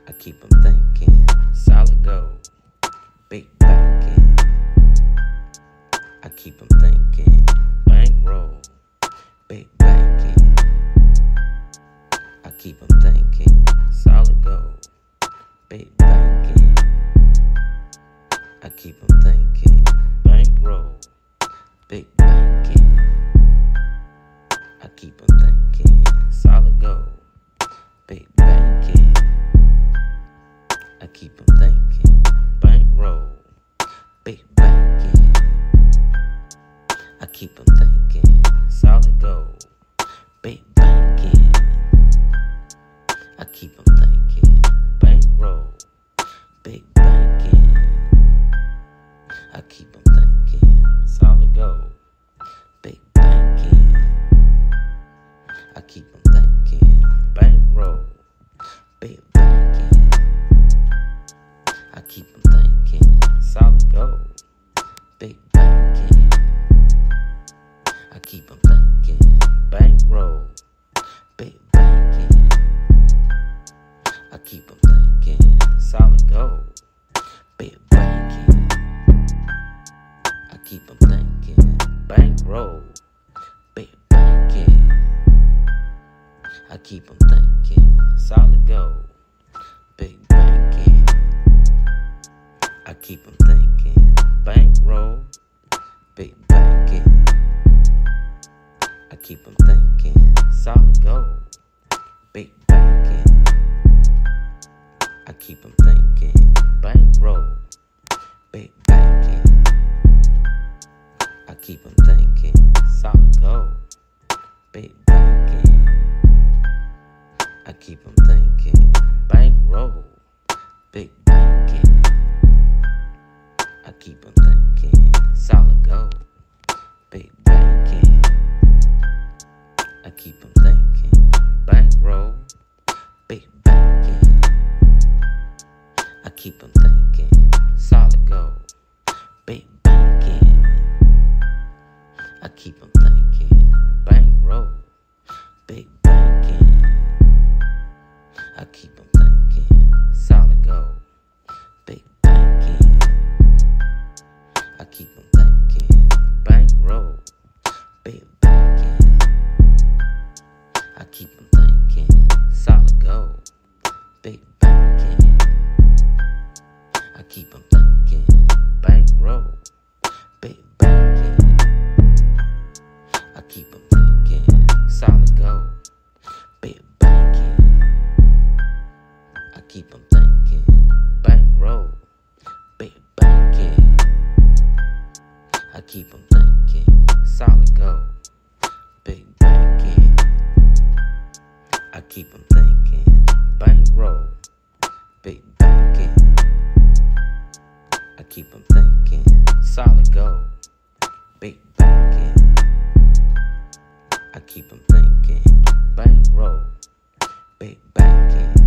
I keep them thinking. Solid gold, big banking. I keep them thinking. Bankroll, big banking. I keep them thinking. Solid gold, big banking. I keep them thinking. Bankroll, big banking. I keep them thinking. Solid gold, big banking. I keep them thinking. Bankroll, big banking. I keep them thinking. Solid gold, big banking. I keep them thinking. Bankroll, big banking. I keep them thinking. Solid gold, big banking. I keep them thinking. Bankroll, big banking. I keep them thinking. Solid gold, big banking. I keep them thinking. Bankroll, big banking. I keep them thinking. Solid gold, big banking. I keep them thinking. Bankroll, big banking. I keep them thinking. Solid gold, big banking. I keep them thinking. Bankroll, big banking. I keep them thinking. Solid gold, big banking. I keep them thinking. Bankroll, big banking. I keep them thinking. Solid gold, big banking. I keep them thinking. Bankroll, big banking. I keep them thinking. Solid gold, big banking. I keep them thinking. Bankroll, big banking. I keep them thinking. Solid gold, big banking. I keep them thinking. Bankroll, big banking. I keep them thinking. Solid gold, big banking. I keep them thinking. Bankroll, big banking. I keep them thinking. Solid gold, big banking. I keep them thinking. Bankroll, big banking. I keep them thinking. Solid gold, big banking. I keep them thinking. Bankroll, big banking. I keep them thinking. Solid gold, big banking. I keep them thinking. Bankroll, big banking. I keep them thinking. Solid gold, big banking. I keep them thinking. Bankroll, big banking.